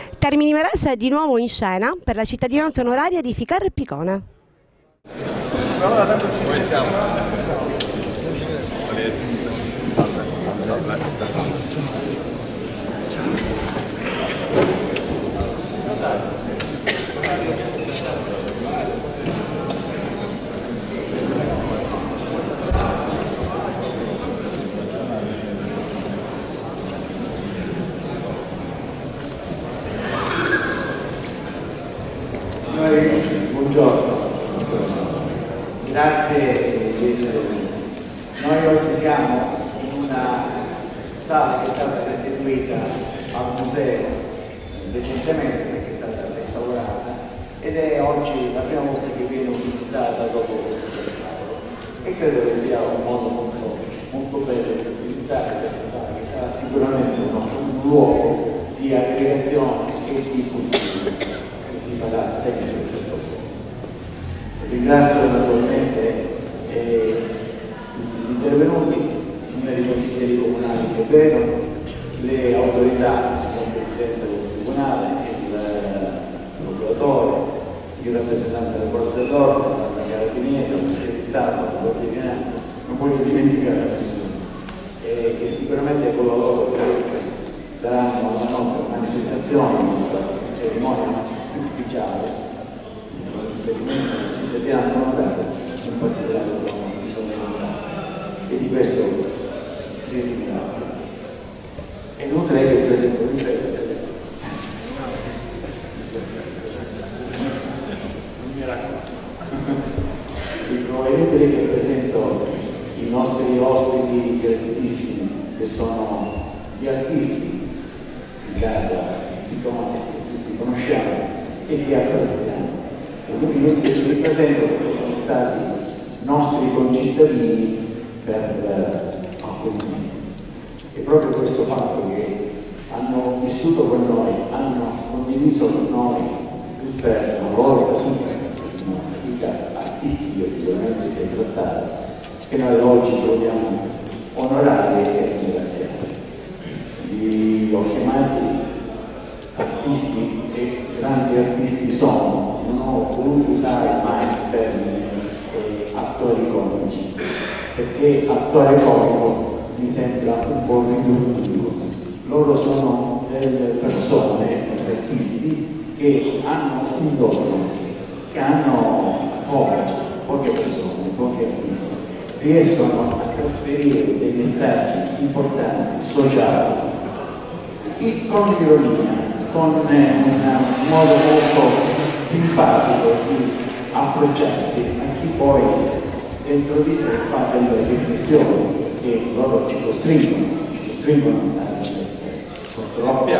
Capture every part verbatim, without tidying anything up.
Termini Imerese è di nuovo in scena per la cittadinanza onoraria di Ficarra e Picone. Come siamo? Buongiorno, grazie di essere venuti. Noi oggi siamo in una sala che è stata restituita al museo recentemente perché è stata restaurata ed è oggi la prima volta che viene utilizzata dopo questo spettacolo e credo che sia un modo molto, molto bello di utilizzare questa sala che sarà sicuramente uno, un luogo di aggregazione e di cultura che si farà sempre. Ringrazio naturalmente eh, gli intervenuti, i signori consiglieri comunali che vedono, le autorità, il Presidente del Tribunale, il procuratore, il rappresentante del Corso dell'Ordine, la Carabinieri, il Consiglio di Stato, la Corte di Finanza, non voglio dimenticare nessuno, eh, che sicuramente con la loro daranno alla nostra manifestazione, alla nostra cerimonia ufficiale, vediamo in particolare di solidarietà e di questo vi ringrazio. È inutile che presento il ripetere. Non mi raccomando. Dico, è inutile che presento i nostri ospiti graditissimi che sono gli artisti di Garda, di Tone, che tutti conosciamo e che apprezziamo. Quindi li presento perché sono stati nostri concittadini per uh, alcuni mesi. E proprio questo fatto che hanno vissuto con noi, hanno condiviso con noi tutta la loro vita artistica, sicuramente si è trattata, che noi oggi vogliamo onorare e ringraziare. Li ho chiamati artisti e grandi artisti sono. Non ho voluto usare mai il termine eh, attori comici, perché attore comico mi sembra un po' riduttivo. Loro sono delle persone, artisti, che hanno un dono, che hanno poche, poche persone, pochi artisti, riescono a trasferire dei messaggi importanti, sociali, con ironia, con un modo molto simpatico di approcciarsi a chi poi dentro di sé fa delle riflessioni che loro ci costringono, ci costringono a purtroppo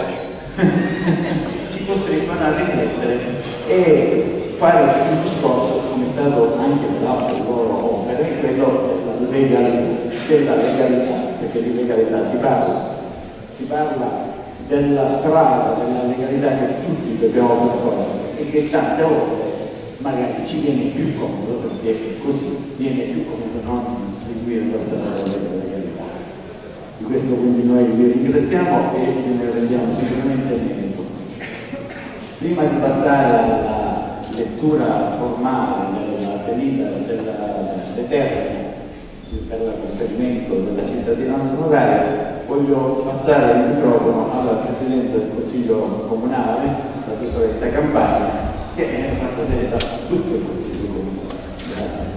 ci costringono a riflettere e fare un discorso come è stato anche nell'altre loro opere, quello della legalità, della legalità, perché di legalità si parla, si parla della strada, della legalità che tutti dobbiamo percorrere e che tante volte magari ci viene più comodo perché così viene più comodo non seguire la strada della legalità. Di questo quindi noi vi ringraziamo e ne rendiamo sicuramente merito. Prima di passare alla lettura formale della delibera della determina per il conferimento della cittadinanza onoraria, voglio passare il microfono alla Presidente del Consiglio Comunale, la dottoressa Campagna, che rappresenta tutto il Consiglio Comunale. Grazie.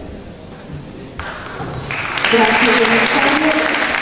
Grazie commissario.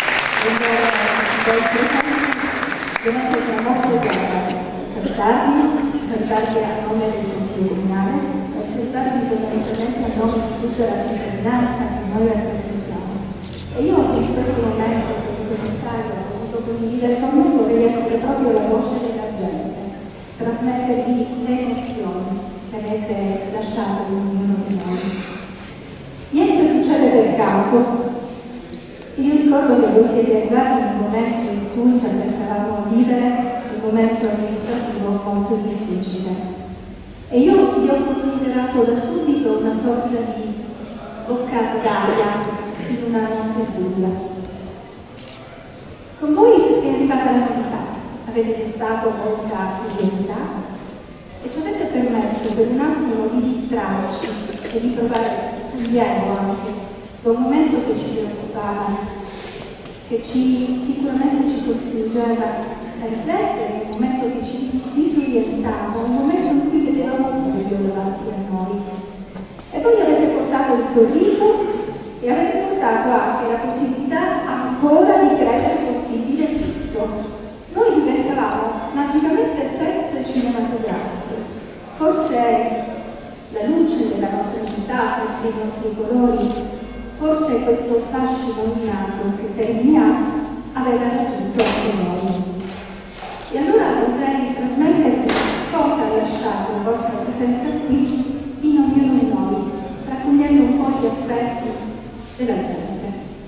Ovviamente sono molto grata salutarvi, salutarvi a nome del Consiglio Comunale e salutarvi fondamentalmente a nome di tutta la cittadinanza che noi rappresentiamo. E io in questo momento, come commissario, ho voluto condividere con voi, vorrei essere proprio la voce della gente, trasmettervi le emozioni che avete lasciato in ognuno di noi. Niente succede per caso. Io ricordo che voi siete arrivati in un momento in cui ci apprestavamo a vivere un momento amministrativo molto difficile. E io vi ho considerato da subito una sorta di boccata d'aria in una notte buia. Con voi è arrivata la novità, avete destato molta curiosità e ci avete permesso per un attimo di distrarci e di provare sollievo anche da un momento che ci preoccupava, che ci, sicuramente ci costringeva a riflettere, un momento che ci disorientava, un momento in cui vedevamo un buio davanti a noi. E voi avete portato il sorriso e avete portato anche la possibilità ancora di credere possibile tutto. Noi diventavamo magicamente set cinematografiche. Forse la luce della nostra città, forse i nostri colori, forse questo fascino innato che terminiamo aveva raggiunto anche noi. E allora vorrei trasmettervi cosa ha lasciato la vostra presenza qui in ognuno di noi, raccogliendo un po' gli aspetti della gente.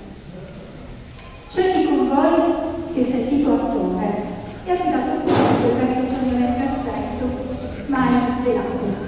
C'è chi con voi si è sentito attore e ha tirato fuori quel vecchio sogno nel cassetto, mai svelato.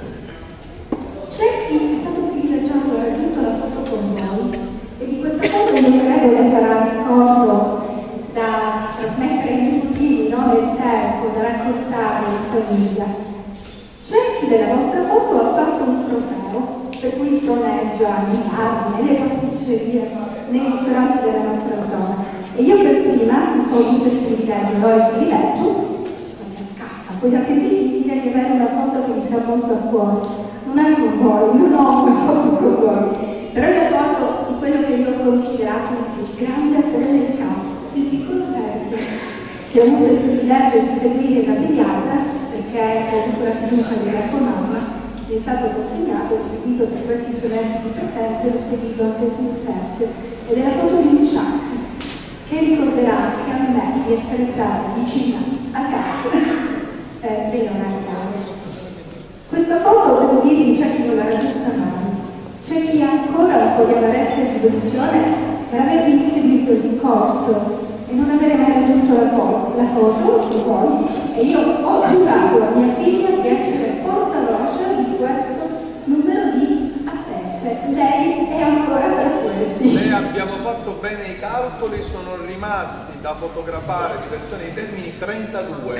C'è chi è stato privilegiato e ha raggiunto la foto con voi e di questa foto io credo le farà ricordo da trasmettere ai nipotini, no? Nel tempo, da raccontare in famiglia. C'è chi della vostra foto ha fatto un trofeo per cui troneggia nei bar, nelle pasticcerie, nei ristoranti della nostra zona. E io per prima ho avuto il privilegio, ho il privilegio, cioè la scaffa, quella che vi si dice di avere una foto che mi sta molto a cuore. Non è con voi, io non ho una foto con voi, però è una foto di quello che io ho considerato il più grande attore del cast, il piccolo Sergio, che ho avuto il privilegio di seguire da pediatra, perché ho avuto la fiducia della sua mamma, mi è stato consegnato, l'ho seguito per questi suoi mesi di presenza e l'ho seguito anche sul set. Ed è la foto di un Chuck, che ricorderà anche a me di essere stata vicina al cast eh, dei non arcani. Questa foto, devo dirvi, c'è chi non l'ha raggiunta mai, c'è chi ha ancora un po' di amarezza e di delusione per aver inseguito il corso e non avere mai raggiunto la, fo la foto di voi, e io ho giurato a mia figlia di essere portavoce di questo numero di attese. Lei è ancora tra questi. Noi abbiamo fatto bene i calcoli, sono rimasti da fotografare di persone di Termini trentadue.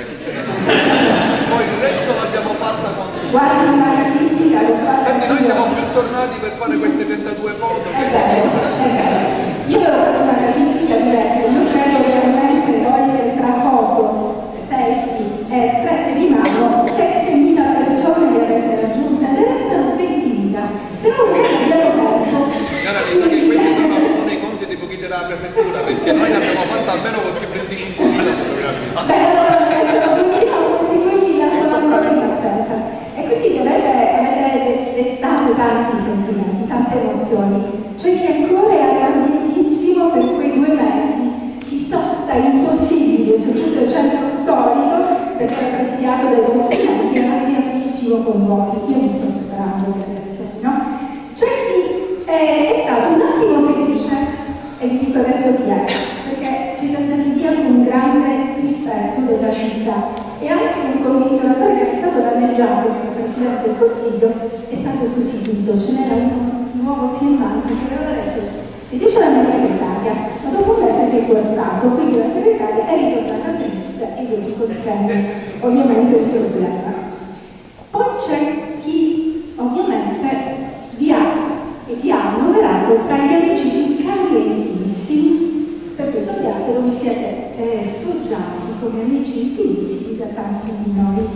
Poi il resto l'abbiamo fatta con tutti. Guarda la casistica, l'ho fatta. Quindi noi siamo più tornati per fare queste trentadue foto. È vero, è vero. Io ho fatto una casistica diversa, io credo veramente togliere tra foto, selfie e strette di mano settemila persone che avete raggiunte, ne restano ventimila. Però non abbiamo tempo. Allora, mi sa che questi sono, sono i conti dei pochi della prefettura, perché noi ne abbiamo fatto almeno qualche venticinquemila fotografie. Beh, allora questi duemila sono ancora in attesa. E quindi avete, avete destato tanti sentimenti, tante emozioni. C'è chi ancora è arrabbiatissimo per quei due mesi di sosta impossibile su tutto il centro storico, perché era presidiato dai vostri mezzi, è arrabbiatissimo con voi. Io mi sto preparando, ragazzi, no? C'è chi è, è stato un attimo felice, e vi dico adesso chi è, perché siete andati via con un grande rispetto della città, e anche un commissionatore che era stato danneggiato per la Presidenza del Consiglio è stato sostituito. Ce n'era uno nuovo firmante che aveva adesso si dice la mia segretaria, ma dopo un mese si è guastato, quindi la segretaria è ritornata triste e io vi consegno ovviamente il problema. Poi c'è chi ovviamente vi ha e vi ha annoverato tra gli amici più cari e intimissimi, perché sappiate che vi siete eh, sfoggiati come amici intimissimi da tanti di noi.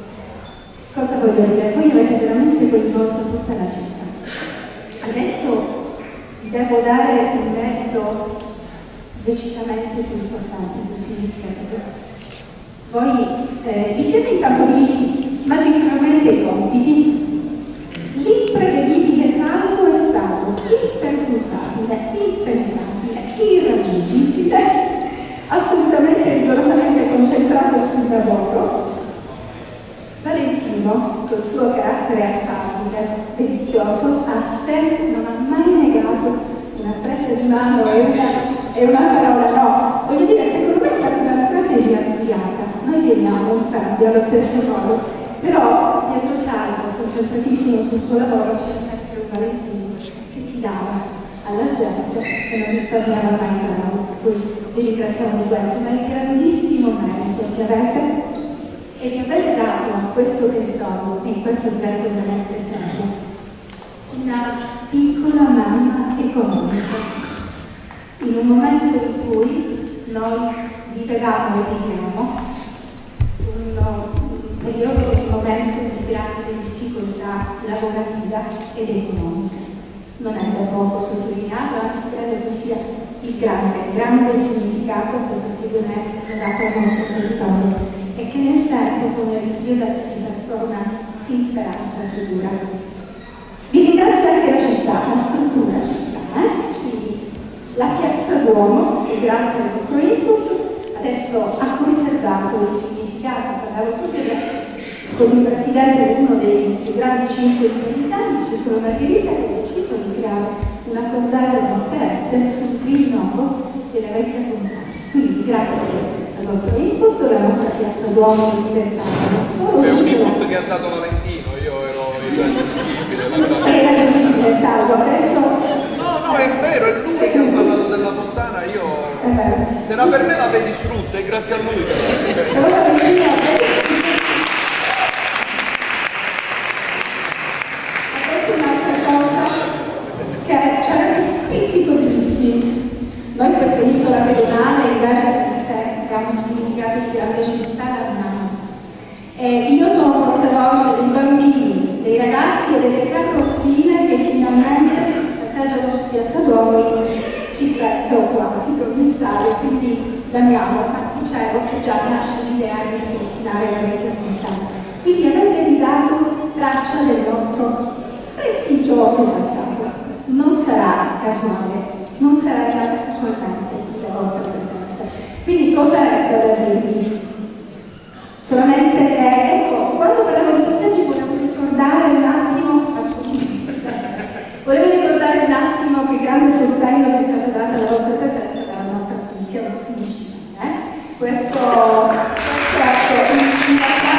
Cosa voglio dire? Voi avete veramente coinvolto tutta la città. Adesso vi devo dare un merito decisamente più importante, più significativo. Voi eh, vi siete intanto divisi magistralmente i compiti. L'imprevedibile salvo è stato imperturbabile, impenetrabile, irraggiungibile, assolutamente rigorosamente concentrato sul lavoro. Valentino, col suo carattere affabile, delizioso, ha sempre, non ha mai negato una stretta di mano e una, e una parola, no. Voglio dire, secondo me è stata una strategia sbagliata. Noi veniamo in cambio allo stesso modo, però dietro Salvo, concentratissimo sul suo lavoro, c'era sempre un Valentino che si dava alla gente e non risparmiava mai bravo. Per cui vi ringraziamo di questo, ma è grandissimo merito che avete e che avete dato a questo territorio e in questo livello veramente serio una piccola mano economica. In un momento in cui noi vivevamo e viviamo un, un periodo, un momento di grande difficoltà lavorativa ed economica. Non è da poco sottolineato, anzi credo che sia il grande, grande significato che questi due mesi hanno dato al nostro territorio e che nel tempo, come io ho detto, si trasforma in speranza futura. Vi ringrazio anche la città, la struttura città, eh? Quindi la Piazza Duomo, che grazie al vostro input adesso ha conservato il significato. Parlavo proprio con il presidente di uno dei più grandi cinque italiani, il Circolo Margherita, che ha deciso di creare una conzaglia di interesse sul rinnovo della vecchia comunità. Quindi grazie al vostro input, la nostra Piazza Duomo è diventata non solo è un isola. input che ha dato Valentino, io ero irraggiungibile. Era irraggiungibile, salvo, adesso... No, no, è vero, è lui che ha parlato della fontana, io... Se era per me l'avevi distrutta, è grazie a lui. Però Valentino ha detto un'altra cosa che c'era un pizzico di noi questa isola pedonale invece che ha un significato di grande civiltà l'abbiamo. Eh, io sono portavoce dei bambini, dei ragazzi e delle carrozzine che finalmente passeggiano su Piazza Duomo si prezza o quasi provinciale, quindi l'amiamo, ma dicevo che già nasce l'idea di destinare la vecchia fontana. Quindi avete ridato traccia del nostro prestigioso passato. Non sarà casuale, non sarà arrivata casualmente la vostra presenza. Quindi cosa resta da dirvi? Solamente che, ecco, quando parlavo di posteggi volevo ricordare un attimo, volevo ricordare un attimo che grande sostegno che è stato dato alla vostra presenza dalla nostra commissione finisce. Eh? Questo, questo ecco, in realtà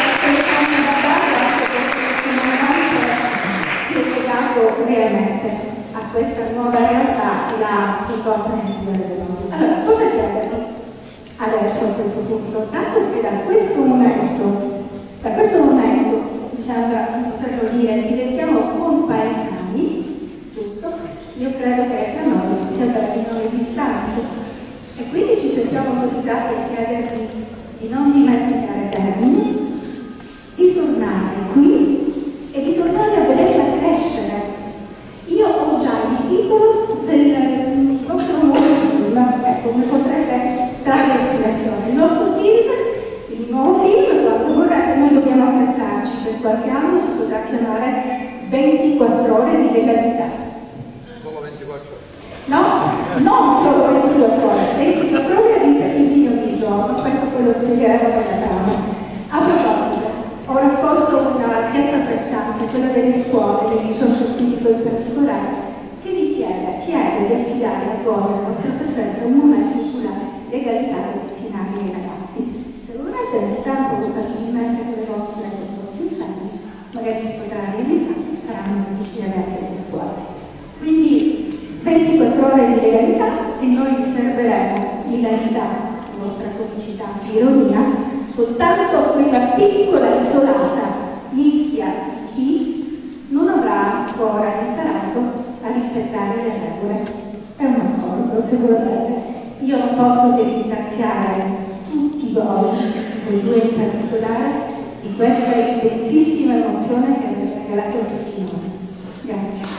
si è legato realmente a questa nuova realtà la componente delle donne. Allora, cosa chiedervi adesso a questo punto? Tanto che da questo momento, da questo momento, diciamo, per lo dire, diventiamo compaesani, giusto? Io credo che a noi si avvertino le distanze e quindi ci sentiamo autorizzati a chiedervi di non dimenticare termini, di tornare qui e di tornare a vederla crescere. Io ho già il titolo del vostro nuovo film, ecco, come potrete trarre ispirazione. Il nostro film, il nuovo film, quando vorrete, noi dobbiamo apprezzarci, per qualche anno si potrà chiamare ventiquattro ore di legalità. Solo ventiquattro ore? No, non solo ventiquattro ore, ventiquattro ore ripetibili ogni giorno, questo poi lo spiegheremo nella trama. A proposito, ho raccolto una richiesta pressante, quella delle scuole, del liceo scientifico in particolare, che vi chiede, chiede di affidare a voi la vostra presenza un momento sulla legalità dei destinati ai ragazzi. Se volete nel tempo compatibilmente con le vostre, con i vostri impegni, magari si potrà realizzare, saranno vicini ragazzi alle scuole. Quindi ventiquattro ore di legalità e noi vi serviremo hilarità, la vostra comicità, ironia, soltanto quella piccola isolata nicchia di chi non avrà ancora imparato a rispettare le regole. È un accordo, sicuramente. Io non posso che ringraziare tutti voi, voi due in particolare, di questa intensissima emozione che avete regalato al testimone. Grazie.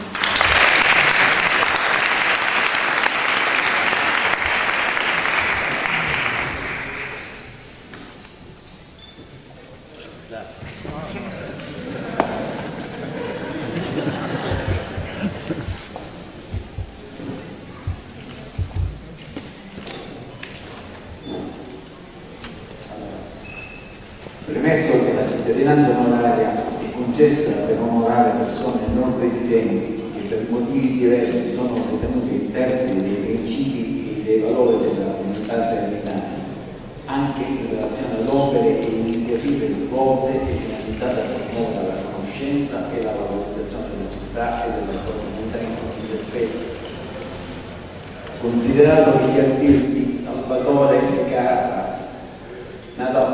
Premesso che la cittadinanza onoraria è concessa per onorare persone non residenti che per motivi diversi sono ritenuti interpreti dei principi e dei valori della comunità terminale, anche in relazione alle opere e iniziative svolte e finalizzate a promuovere la conoscenza e la valorizzazione della città e della sua comunità in tutti gli aspetti. Considerato che gli artisti Salvatore Carra, nato a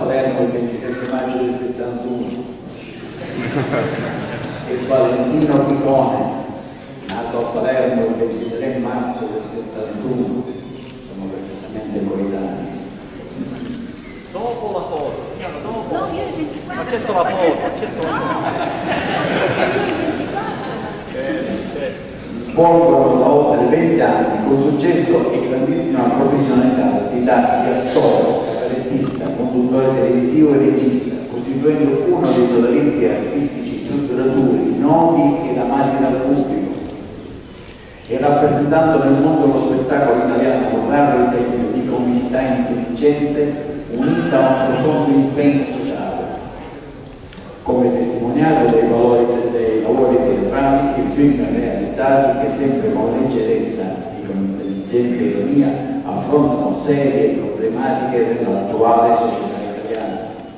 del settantuno e Valentino Picone, nato a Palermo il ventitré marzo del settantuno, sono perfettamente coetanei. Dopo la foto, dopo. No, io il ventiquattro. Ha chiesto la foto, ha chiesto la foto. Svolgono da oltre venti anni con successo e grandissima professionalità l'attività di attore, cabarettista, conduttore televisivo e regista, costituendo uno dei sodalizi artistici più duraturi, noti ed amati dal pubblico, e rappresentando nel mondo lo spettacolo italiano un raro esempio di comunità intelligente unita a un profondo impegno sociale, come testimoniato dai valori dei lavori teatrali e film realizzati che sempre con leggerezza e con intelligenza e ironia affrontano serie problematiche dell'attuale società italiana.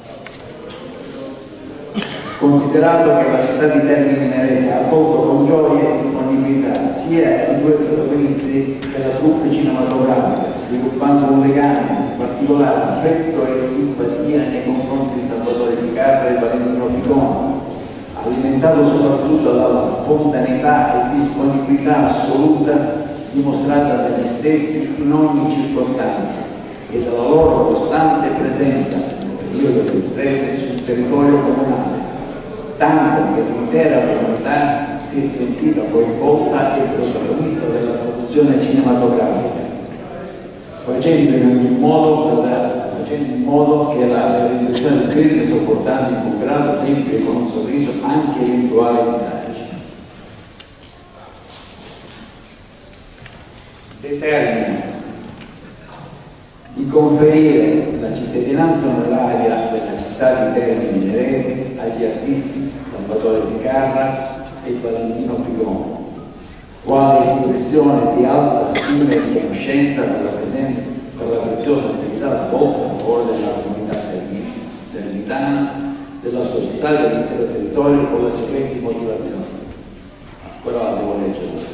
Considerato che la città di Termini Imerese ha accolto con gioia e disponibilità sia i due protagonisti della troupe cinematografica, sviluppando un legame di particolare affetto e simpatia nei confronti di Salvatore Di Carra e Valentino Picone, alimentato soprattutto dalla spontaneità e disponibilità assoluta dimostrata dagli stessi in ogni circostanza e dalla loro costante presenza nel periodo delle riprese sul territorio comunale, tanto che l'intera comunità si è sentita coinvolta e protagonista della produzione cinematografica, facendo in ogni modo, facendo in modo che la realizzazione del film sopportando in un grado sempre con un sorriso anche eventuali disagi. Determina di conferire la cittadinanza onoraria della città di Termini Imerese agli artisti Salvatore Di Carra e Valentino Picone, quale espressione di alta stima e riconoscenza per la, per la preziosa attività svolta a favore della comunità termitana, della società e dell'intero territorio con le seguenti motivazioni. Però la devo leggere.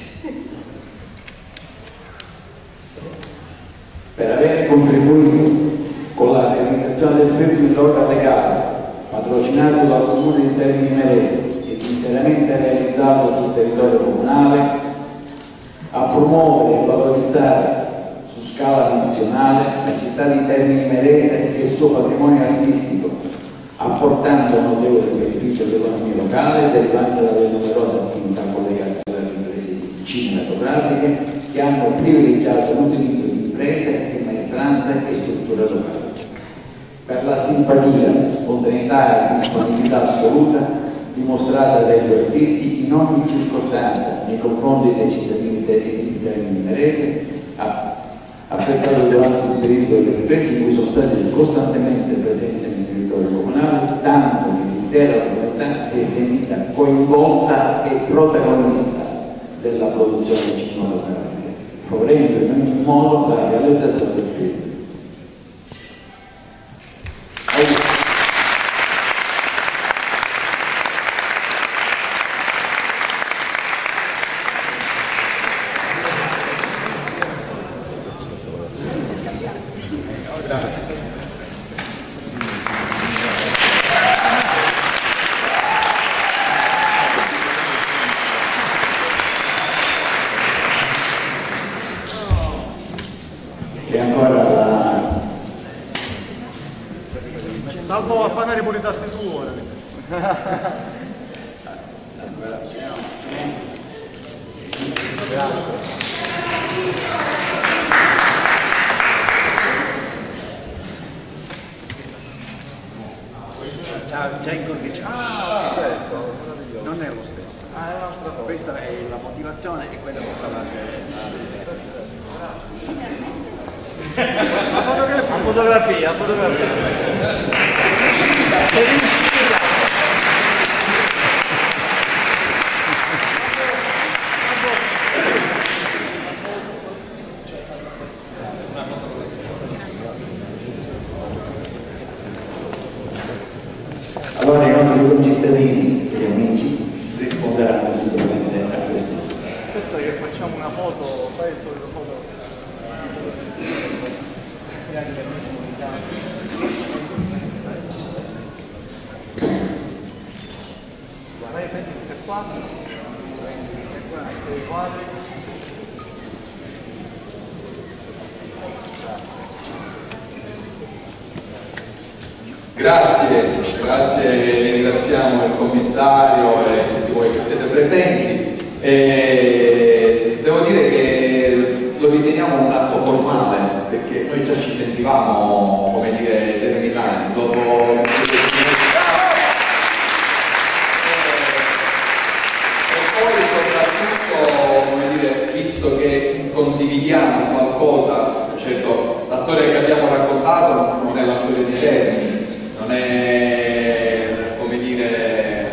Per aver contribuito con la realizzazione del film in Lorda Legale, patrocinato dal Comune di Termini Imerese ed interamente realizzato sul territorio comunale, a promuovere e valorizzare su scala nazionale la città di Termini Imerese e il suo patrimonio artistico, apportando notevole beneficio all'economia locale derivante dalle numerose attività collegate alle imprese cinematografiche che hanno privilegiato l'utilizzo di imprese e maestranze e strutture locali. Per la simpatia, spontaneità e disponibilità assoluta dimostrata dai due artisti in ogni circostanza nei confronti dei cittadini di Termini Imerese, apprezzato durante il periodo delle riprese in cui sono stati costantemente presenti nel territorio comunale, tanto che l'intera comunità si è sentita coinvolta e protagonista della produzione cinematografica, favorendo in ogni modo la realizzazione del film. Salvo a pagare pure le tasse tue. Già incorniciato. Ah, certo. Non è lo stesso. Ah, è un'altra cosa. Questa è la motivazione e quella che sta la A fotografia, a fotografia. Allora i nostri concittadini e amici risponderanno sicuramente a questo. Aspetta che facciamo una foto, fai il solito foto. per quattro, per quattro. Grazie, grazie, ringraziamo il commissario e tutti voi che siete presenti. E devo dire che lo riteniamo un atto formale, perché noi già ci sentivamo, come dire, terminati dopo. E poi soprattutto, come dire, visto che condividiamo qualcosa, certo, la storia che abbiamo raccontato non è la storia di Termini. Non è, come dire,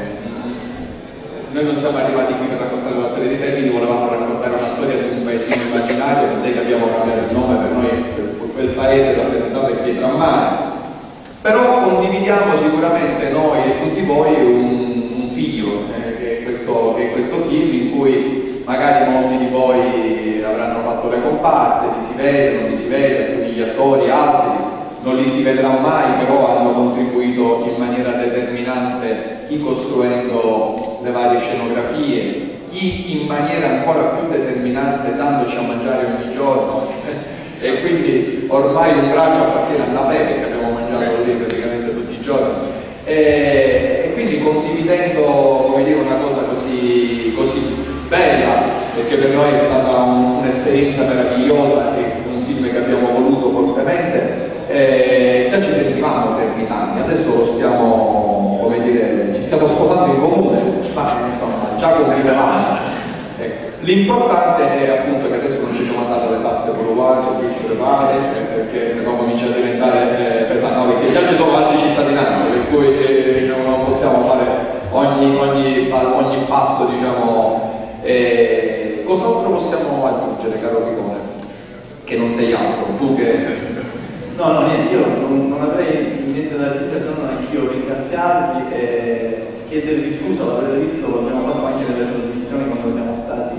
noi non siamo arrivati qui per raccontare la storia di Termini, volevamo raccontare una storia di un paesino immaginario, non è che abbiamo cambiato il nome, per noi quel paese rappresentato è Pietrammare. Però condividiamo sicuramente noi e tutti voi un, un figlio, eh, che, è questo, che è questo film in cui magari molti di voi avranno fatto le comparse, li si vede, non li si vede, alcuni gli attori, altri non li si vedrà mai, però hanno contribuito in maniera determinante, chi costruendo le varie scenografie, chi in maniera ancora più determinante dandoci a mangiare ogni giorno e quindi ormai un braccio appartiene alla Pepe, che abbiamo mangiato lì praticamente tutti i giorni, e, e quindi condividendo, come dire, una cosa così, così bella, perché per noi è stata un, un'esperienza meravigliosa e un film che abbiamo voluto fortemente. Eh, già ci sentivamo terminati, adesso lo stiamo, come dire, ci stiamo sposando in comune, ma insomma già convivevamo. Ecco. L'importante è appunto che adesso non ci siamo andati alle tasse prolungate, più screpate, perché se no comincia a diventare eh, pesante, no, perché già ci sono altre cittadinanze, per cui eh, non possiamo fare ogni, ogni, ogni passo, diciamo. Eh, cos'altro possiamo aggiungere, caro Picone? Che non sei altro, tu che... No, no, niente, io non, non avrei niente da dire, se non anch'io ringraziarvi e chiedervi scusa, l'avrete visto, l'abbiamo fatto anche nelle trasmissioni quando siamo stati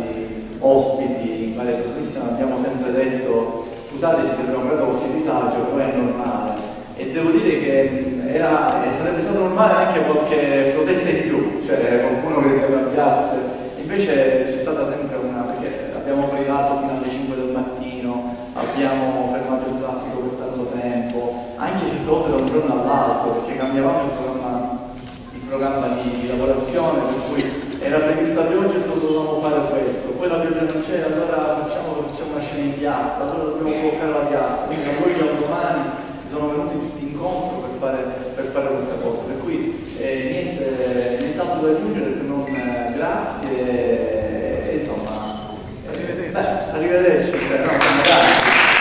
ospiti in varie trasmissioni, abbiamo sempre detto scusateci se abbiamo creato qualche disagio, però è normale. E devo dire che era, sarebbe stato normale anche qualche protesta in più, cioè qualcuno che si arrabbiasse, invece c'è stata sempre una, perché abbiamo privato fino alle cinque del mattino, abbiamo fermato il traffico per tanto tempo, anche certe volte da un giorno all'altro, perché cambiavamo il programma, il programma di, di lavorazione, per cui era previsto di oggi e dovevamo fare questo, poi la pioggia non c'era, allora facciamo, facciamo una scena in piazza, allora dobbiamo bloccare la piazza, quindi a voi già domani ci sono venuti tutti incontro per fare, per fare questa cosa, per cui eh, niente, nient'altro da aggiungere se non eh, grazie e insomma arrivederci, beh, arrivederci cioè, no, magari.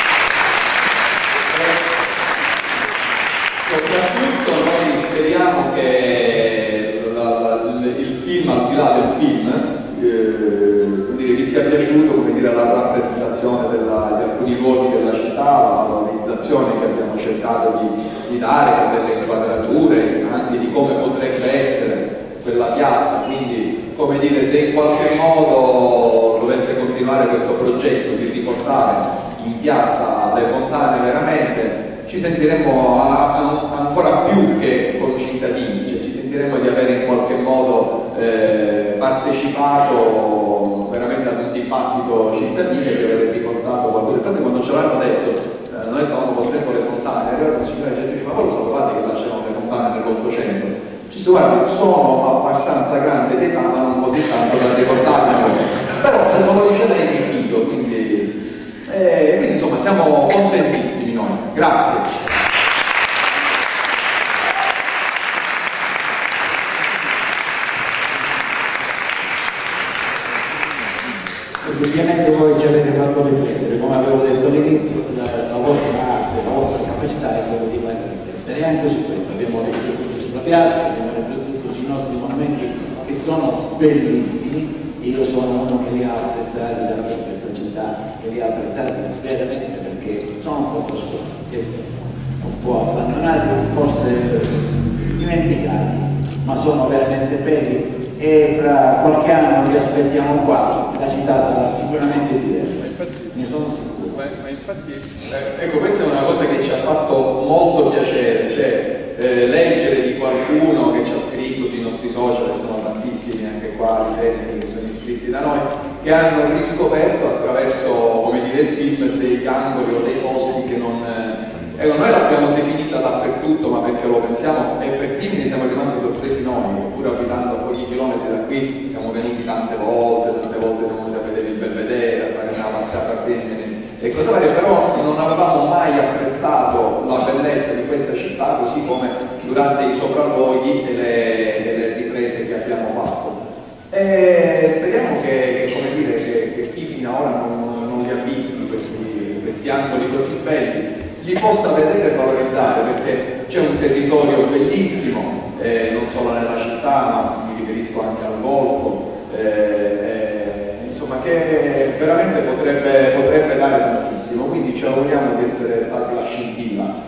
Soprattutto noi speriamo che la, la, il film, al di là del film, eh, dire, vi sia piaciuto, come dire, la rappresentazione della, di alcuni luoghi della città, la valorizzazione che abbiamo cercato di, di dare, con delle inquadrature, anche di come potrebbe essere quella piazza, quindi come dire, se in qualche modo dovesse continuare questo progetto di riportare in piazza le fontane veramente, ci sentiremo a, a, ancora più che concittadini, cioè ci sentiremo di avere in qualche modo eh, partecipato veramente ad un dibattito cittadino e di aver riportato qualcosa. Infatti quando ce l'hanno detto, eh, noi stavamo costruendo le fontane, e allora il signore ci diceva, ma voi lo sapevate che facevano le fontane nell'Ottocento? Ci si guarda, sono abbastanza grandi d'età, ma non così tanto da ricordarmi, però se non lo dice lei mi fido, quindi, eh, quindi insomma siamo contentissimi noi. Grazie. Ovviamente voi ci avete fatto riflettere, come avevo detto all'inizio, la, la vostra arte, la vostra capacità è quella di fare riflettere. E anche su questo abbiamo riflettuto sulla piazza, abbiamo riflettuto sui nostri monumenti che sono bellissimi. Io sono uno che li ha apprezzati da questa città, che li ha apprezzati veramente perché sono un po' costose, un po' abbandonati, forse dimenticati, ma sono veramente belli. E fra qualche anno li aspettiamo qua, la città sarà sicuramente diversa, ne sono sicuro. Ma, ma infatti, eh, ecco, questa è una cosa che ci ha fatto molto piacere, cioè eh, leggere di qualcuno che ci ha scritto sui nostri social, che sono tantissimi che hanno riscoperto attraverso, come dire, il film, degli angoli o dei posti che non... Ecco, noi l'abbiamo definita dappertutto, ma perché lo pensiamo, e per Rimini siamo rimasti sorpresi noi, pur abitando a pochi chilometri da qui, siamo venuti tante volte, tante volte siamo venuti a vedere il Belvedere, a fare una passata a Rimini, e cose varie, però non avevamo mai apprezzato la bellezza di questa città, così come durante i sopralluoghi e le, e le riprese che abbiamo fatto. E speriamo che, che, come dire, che, che chi fino ad ora non, non li ha visti questi, questi angoli così belli, li possa vedere e valorizzare, perché c'è un territorio bellissimo, eh, non solo nella città, ma mi riferisco anche al Golfo, eh, eh, insomma, che veramente potrebbe, potrebbe dare tantissimo, quindi ci auguriamo di essere stati la scintilla.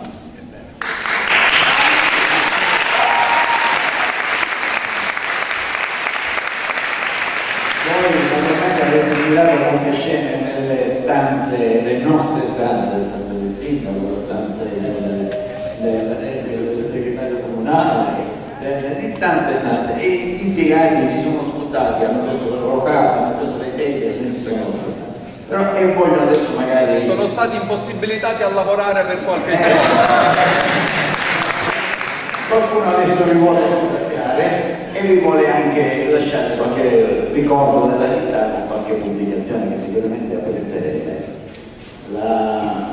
Avete girato molte scene nelle stanze, le nostre stanze, le stanze del sindaco, le stanze del, del, del, del segretario comunale, di tante stanze, e gli impiegati si sono spostati, hanno preso le loro carte, hanno preso le sedie senza cosa. Però e vogliono adesso magari... Sono stati impossibilitati a lavorare per qualche eh, giorno. Qualcuno adesso vi vuole ringraziare e vi vuole anche lasciare qualche ricordo della città con qualche pubblicazione che sicuramente apprezzerete. La...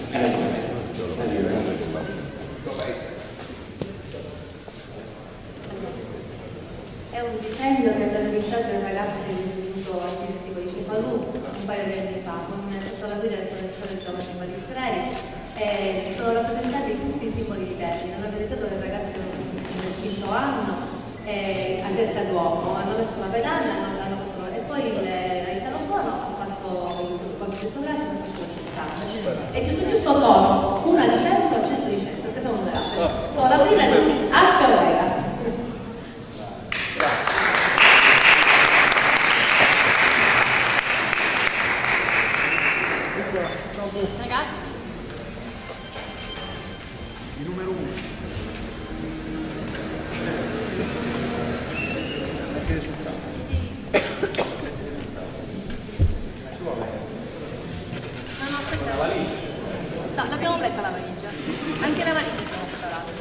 È un disegno che ha realizzato i ragazzi dell'Istituto Artistico di Cefalù un paio di anni fa, con sotto la guida del professore Giovanni Magistrelli. Eh, sono rappresentati tutti i simboli di Termini, hanno realizzato dei ragazzi del quinto anno, eh, a destra d'uomo, hanno messo una pedana hanno, hanno fatto, e poi l'Italo Buono ha fatto il contesto grafico e ha fatto queste stampe. E giusto giusto sono una di centro e cento di centro, perché sono due altre. Sono la prima di Alfa e Omega. Ragazzi, Il numero uno. Che risultato? no, no, aspetta. La valigia? No, l'abbiamo presa la valigia. Anche la valigia abbiamo preparato.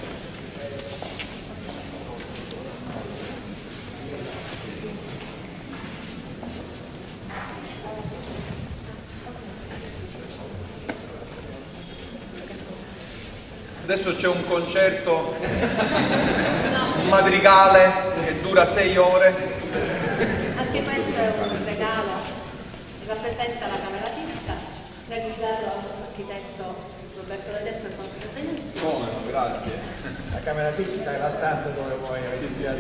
Adesso c'è un concerto, un madrigale che dura sei ore. Anche questo è un regalo, rappresenta la camera tipica, realizzato dal nostro architetto Roberto Tedesco e fatto benissimo. Come no, grazie. La camera tipica è la stanza dove poi iniziare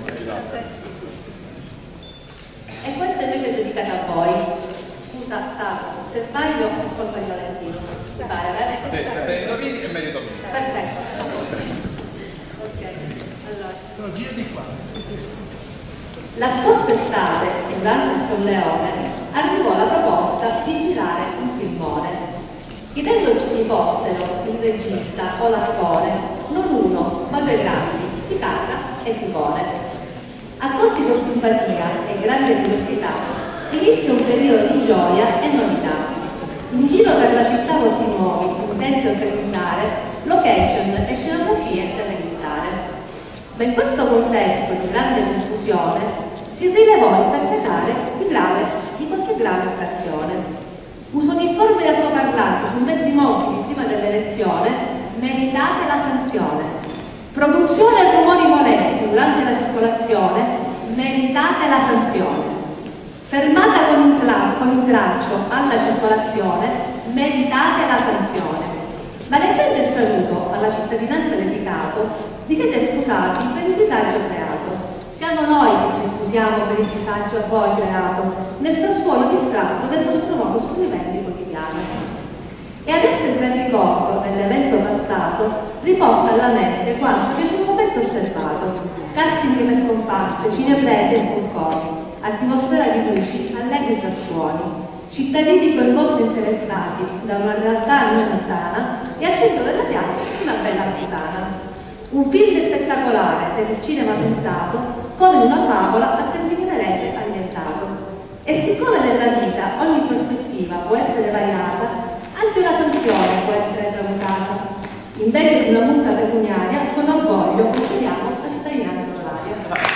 E questo invece è dedicato a voi. Scusa, Sara, se sbaglio è colpa di Valentino. Si pare, vero? Se, se indovini è merito mio. Perfetto. Ok, allora. No, gira di qua. La scorsa estate, durante il Solleone, arrivò la proposta di girare un filmone. Chiedendo ci fossero il regista o l'attore, non uno, ma due grandi, chitarra e pipone. Accolti con simpatia e grande curiosità, inizia un periodo di gioia e novità. In giro per la città molti nuovi, intenti a organizzare, location e scenografie da realizzare. Ma in questo contesto di grande confusione si rilevò interpretare di, grave, di qualche grave infrazione. Uso uniforme di altoparlanti su mezzi mobili prima dell'elezione, meritate la sanzione. Produzione e rumori molesti durante la circolazione, meritate la sanzione. Fermata con un, con un traccio alla circolazione, meritate la sanzione. Ma leggendo il saluto alla cittadinanza dedicato, vi siete scusati per il disagio creato. Siamo noi che ci scusiamo per il disagio a voi creato, nel frastuono distratto del vostro modo strumenti quotidiani. E adesso il bel ricordo dell'evento passato riporta alla mente quanto piacevolmente osservato: casting per comparse, cineprese e fulconi, atmosfera di luci, allegri frastuoni, cittadini coinvolti e interessati da una realtà non lontana e al centro della piazza una bella fontana. Un film spettacolare per il cinema pensato come una favola a Termini Imerese ambientato. E siccome nella vita ogni prospettiva può essere variata, anche una sanzione può essere tramutata. Invece di una multa pecuniaria, con orgoglio chiediamo la cittadinanza onoraria.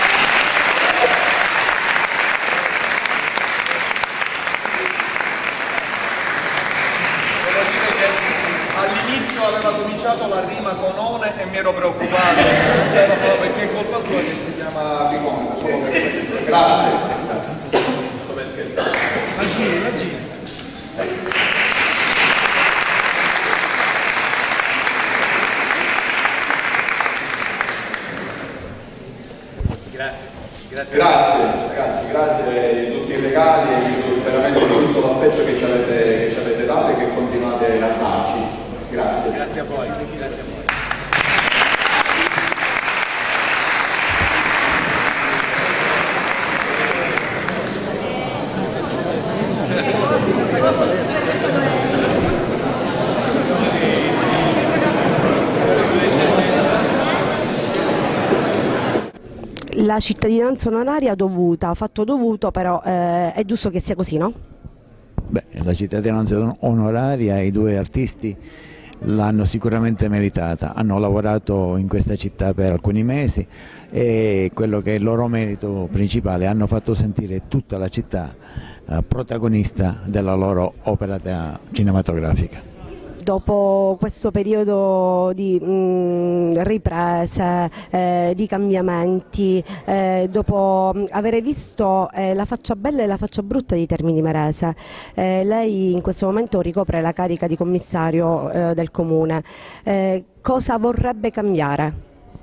All'inizio aveva cominciato la rima con one e mi ero preoccupato perché è colpa tua che si chiama Picone, solo per questo. Grazie. Giusto per scherzare. La gira, la gira. Grazie. Grazie, ragazzi, grazie di tutti i regali e di veramente di tutto l'affetto che ci avete, che ci avete dato e che continuate a darci. Grazie. Grazie a voi. Grazie a voi. La cittadinanza onoraria dovuta, fatto dovuto, però eh, è giusto che sia così, no? Beh, la cittadinanza onoraria, i due artisti l'hanno sicuramente meritata, hanno lavorato in questa città per alcuni mesi e quello che è il loro merito principale, hanno fatto sentire tutta la città eh, protagonista della loro opera cinematografica. Dopo questo periodo di mh, riprese, eh, di cambiamenti, eh, dopo aver visto eh, la faccia bella e la faccia brutta di Termini Imerese, eh, lei in questo momento ricopre la carica di commissario eh, del comune, eh, cosa vorrebbe cambiare?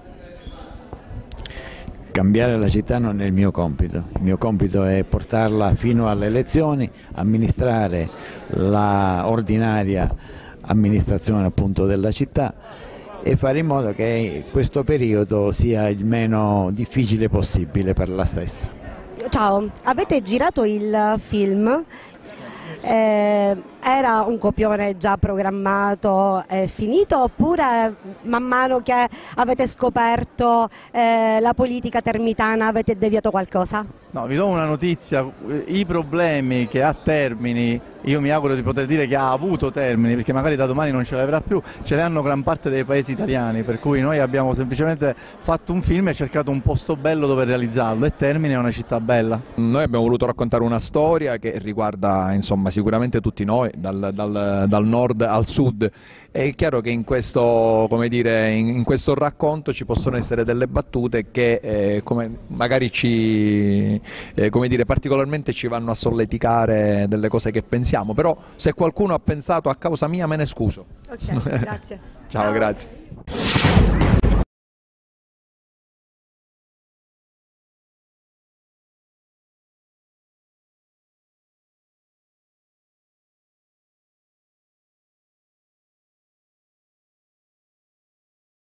Cambiare la città non è il mio compito, il mio compito è portarla fino alle elezioni, amministrare la ordinaria amministrazione appunto della città e fare in modo che questo periodo sia il meno difficile possibile per la stessa. Ciao, avete girato il film, eh, era un copione già programmato e finito oppure man mano che avete scoperto eh, la politica termitana avete deviato qualcosa? No, vi do una notizia, i problemi che ha Termini, io mi auguro di poter dire che ha avuto Termini, perché magari da domani non ce l'avrà più, ce le hanno gran parte dei paesi italiani, per cui noi abbiamo semplicemente fatto un film e cercato un posto bello dove realizzarlo e Termini è una città bella. Noi abbiamo voluto raccontare una storia che riguarda insomma sicuramente tutti noi, dal, dal, dal nord al sud. È chiaro che in questo, come dire, in, in questo racconto ci possono essere delle battute che eh, come magari ci, eh, come dire, particolarmente ci vanno a solleticare delle cose che pensiamo, però se qualcuno ha pensato a causa mia me ne scuso. Ok, grazie. Ciao, Ciao. Grazie.